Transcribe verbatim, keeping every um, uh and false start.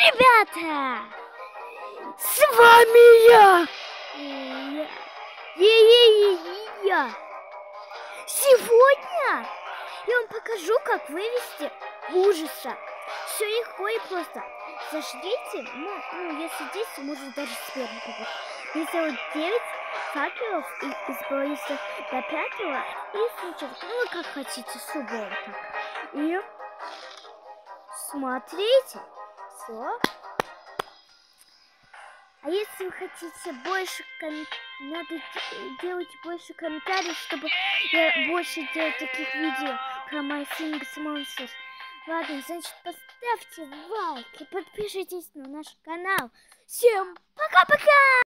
Ребята, с вами я, я, я, я, я. Сегодня я вам покажу, как вывести ужаса. Все легко и просто. Зажгите, ну, ну если десять, может даже с первого. Я сделаю девять факелов и из баллистов до пятого и случаев. Ну, вы как хотите, с любого так. И смотрите. Все. А если вы хотите больше ком... надо делать больше комментариев, чтобы я больше делал таких видео про My Singles Monsters. Ладно, значит, поставьте лайк и подпишитесь на наш канал. Всем пока-пока!